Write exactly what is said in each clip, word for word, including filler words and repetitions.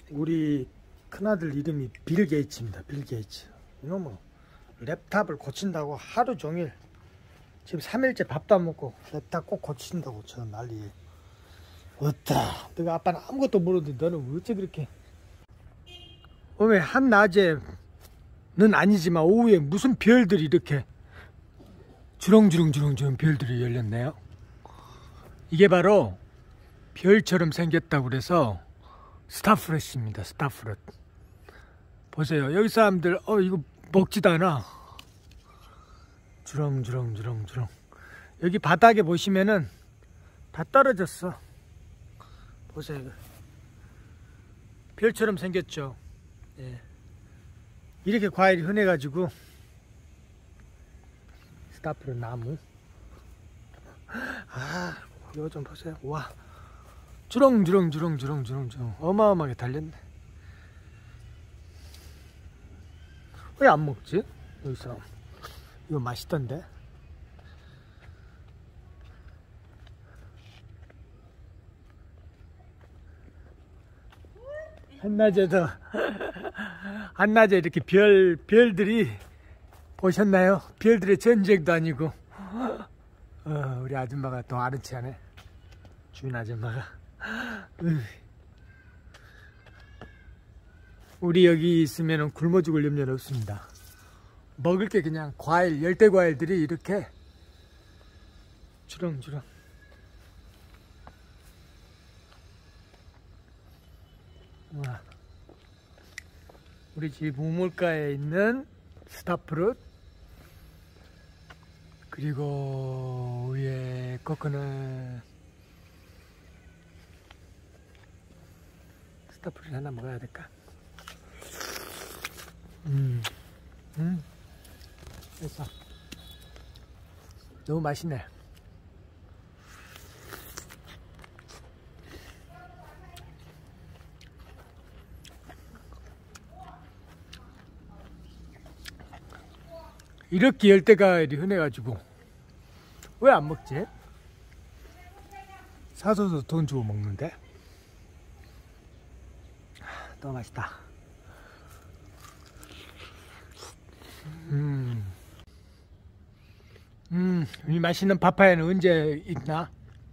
우리 큰아들 이름이 빌 게이츠입니다. 빌 게이츠. 이놈은 랩탑을 고친다고 하루 종일 지금 삼 일째 밥도 안 먹고 랩탑 꼭 고친다고 저 난리에. 어따 내가 아빠는 아무것도 모르는데 너는 어째 그렇게 어메 한낮에는 아니지만 오후에 무슨 별들이 이렇게 주렁주렁주렁주렁 별들이 열렸네요. 이게 바로 별처럼 생겼다고 그래서 스타프렛입니다. 스타프렛. 보세요. 여기 사람들 어 이거 먹지도 않아. 주렁주렁주렁주렁. 여기 바닥에 보시면은 다 떨어졌어. 보세요. 별처럼 생겼죠. 예. 이렇게 과일이 흔해가지고 스타프렛 나무. 아, 이거 좀 보세요. 와, 주렁주렁주렁주렁주렁주렁 어마어마하게 달렸네. 왜 안 먹지? 여기서 이거 맛있던데. 한낮에도 한낮에 이렇게 별 별들이 보셨나요? 별들의 전쟁도 아니고 어, 우리 아줌마가 또 아는 체 하네. 주인 아줌마가. 우리 여기 있으면 굶어 죽을 염려는 없습니다. 먹을 게 그냥 과일, 열대 과일들이 이렇게 주렁주렁. 와. 우리 집 우물가에 있는 스타프룻, 그리고 위에 코코넛. 스타프룻 하나 먹어야 될까? 음, 음, 됐어. 너무 맛있네. 이렇게 열대과일이 흔해가지고 왜 안 먹지? 사서서 돈 주고 먹는데. 너무 맛있다. 음, 음, 이 맛있는 파파야는 언제 있나?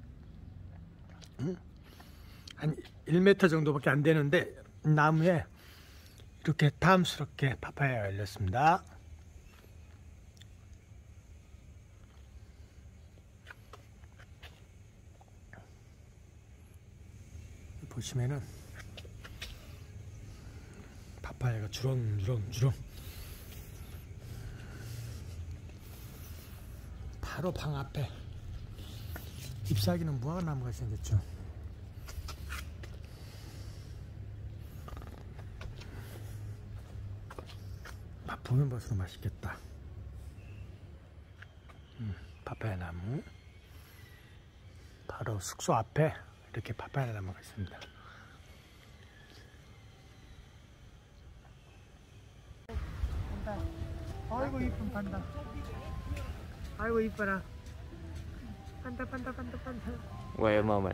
음? 한 일 미터 정도밖에 안 되는데 나무에 이렇게 탐스럽게 파파야가 열렸습니다. 보시면은 파파야가 주렁주렁주렁 바로 방 앞에 잎사귀는 무화과나무가 생겼죠. 맛 보면 볼수록 맛있겠다. 음, 파파야 나무. 바로 숙소 앞에 이렇게 파파야 나무가 있습니다. 판다. 아이고 이쁜 판다. 아이고 이뻐라. 판다 판다 판다 판다. Wait a moment.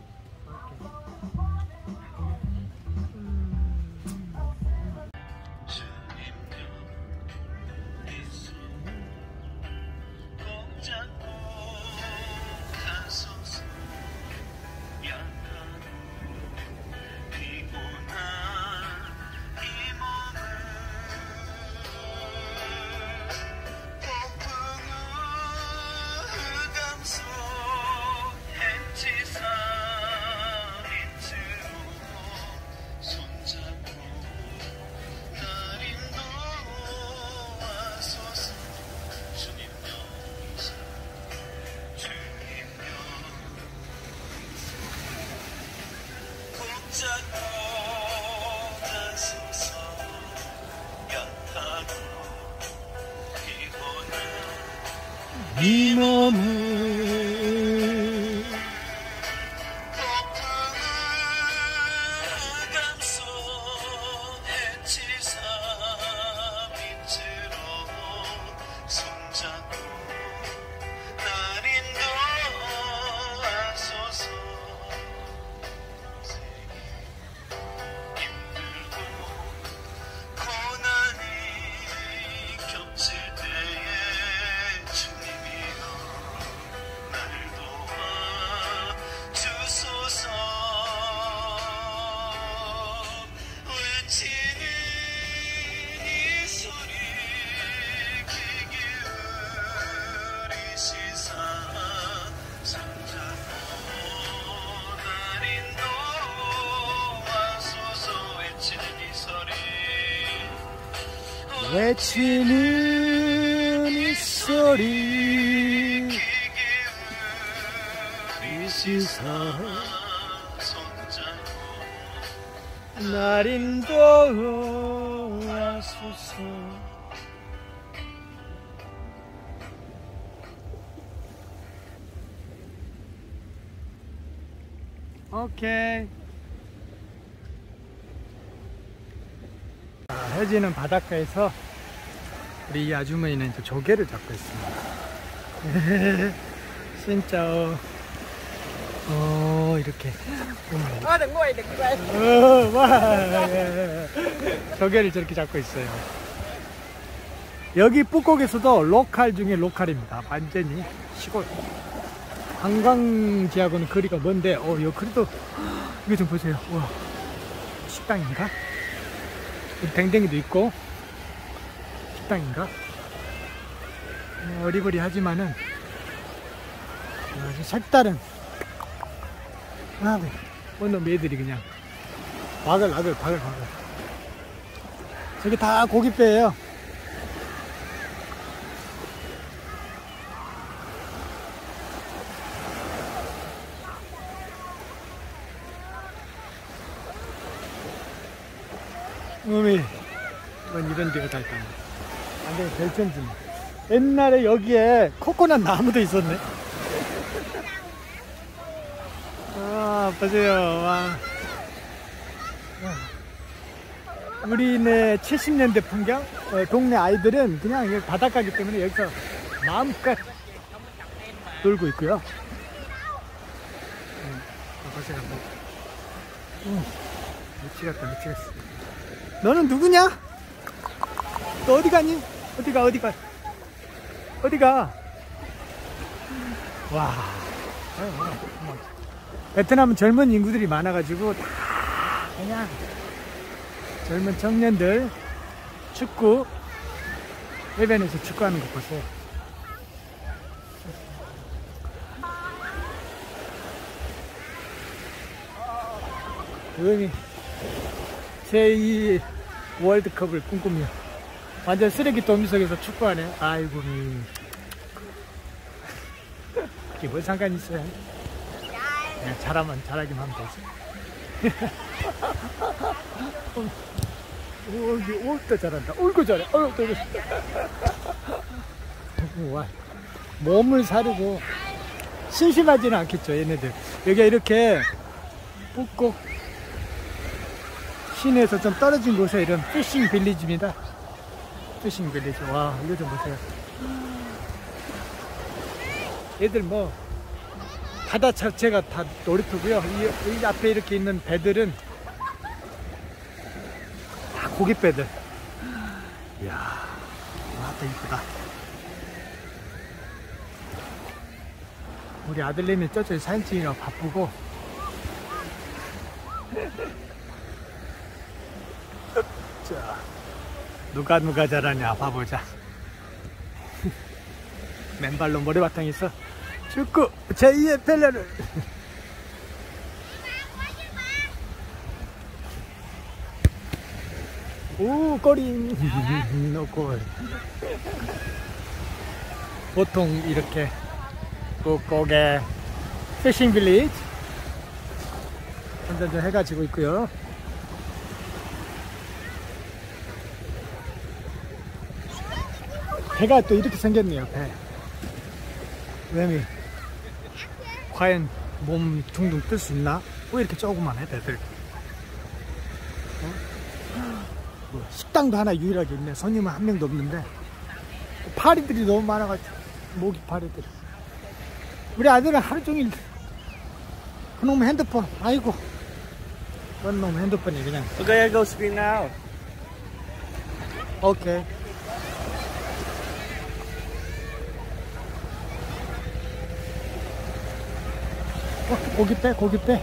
이 몸을 외치는 이 소리 이 시사 날 인도하소서. 오케이. 혜지는 바닷가에서 우리 이 아주머니는 이제 조개를 잡고 있습니다. 진짜 어 이렇게 아, đừng quay, đừng quay. 어, 와, 조개를 저렇게 잡고 있어요. 여기 쁘곡에서도 로컬 중에 로컬입니다. 완전히 시골. 관광지하고는 거리가 먼데, 어, 여 그래도 이거 좀 보세요. 와, 식당인가? 댕댕이도 있고 식당인가? 어리버리하지만은 아주 색다른. 아, 네. 어느 매들이 그냥 바글 바글 바글 바글. 저기 다 고깃배예요. 어미, 이건 이런 데가 다 있다. 완전 별천지. 옛날에 여기에 코코넛 나무도 있었네. 아, 보세요. 와. 우리네 칠십 년대 풍경. 어, 동네 아이들은 그냥 여기 바닷가기 때문에 여기서 마음껏 놀고 있고요. 음, 보세요. 음, 미치겠다, 미치겠어. 너는 누구냐? 너 어디 가니? 어디가, 어디가? 어디가? 와. 베트남은 젊은 인구들이 많아가지고 다 그냥 젊은 청년들 축구, 해변에서 축구하는 거 보세요. 여기 제이 월드컵을 꿈꾸며 완전 쓰레기 더미 속에서 축구하네. 아이고, 이게 뭘 상관이 있어요? 그냥 잘하면 잘하기만 하면 되지. 오, 오, 또 잘한다. 어이구 잘해. 어이구 잘해. 와, 몸을 사르고 심심하지는 않겠죠, 얘네들. 여기가 이렇게 꾹꾹 시내에서 좀 떨어진 곳에 이런 피싱 빌리지입니다. 피싱 빌리지. 와, 이거 좀 보세요. 얘들 뭐 바다 자체가 다 놀이터고요. 이, 이 앞에 이렇게 있는 배들은 다 고깃배들. 이야, 와, 또 이쁘다. 우리 아들님이 저쪽에 사진 찍느라 바쁘고. 자, 누가 누가 잘하냐 봐보자. 맨발로 모래바탕에 있어 축구 제이의 펠레를. 오, 꼬리. 노골. 보통 이렇게 꾹꾹에 피싱 빌리지 한잔잔 해가지고 있고요. 배가 또 이렇게 생겼네요. 배. 뱀이 과연 몸 둥둥 뜰 수 있나? 왜 이렇게 조그만해 배들? 어? 뭐 식당도 하나 유일하게 있네. 손님은 한 명도 없는데 파리들이 너무 많아가지고 모기 파리들. 우리 아들은 하루 종일 그놈 핸드폰. 아이고, 그런 놈 핸드폰이 그냥. Okay, I go screen now. 오케이. 어, 고기 빼, 고기 빼.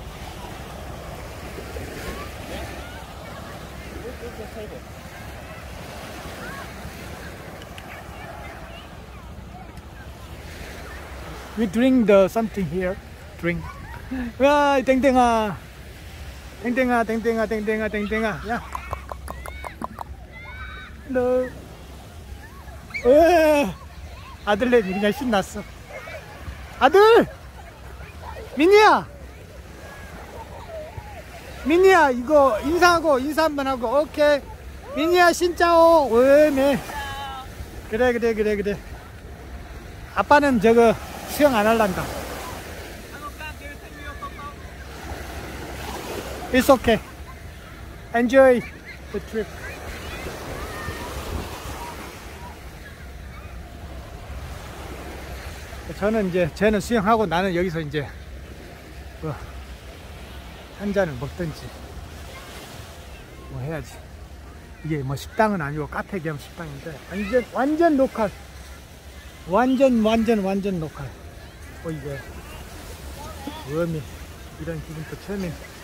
We drink the something here. Drink. 와, 땡땡아. 땡땡아, 땡땡아, 땡땡아, 땡땡아. 야. 너. 에 아들내미 그냥 신났어. 아들! 민니야! 민니야, 이거 인사하고, 인사 한번 하고, 오케이. 민니야, 신짜오. 왜매? 그래, 그래, 그래, 그래. 아빠는 저거 수영 안 할란다. It's okay. Enjoy the trip. 저는 이제 쟤는 수영하고 나는 여기서 이제 뭐 한 잔을 먹든지 뭐 해야지. 이게 뭐 식당은 아니고 카페 겸 식당인데 완전 완전 로컬. 완전 완전 완전 로컬. 어 이게 웜이 이런 기분 또 처음에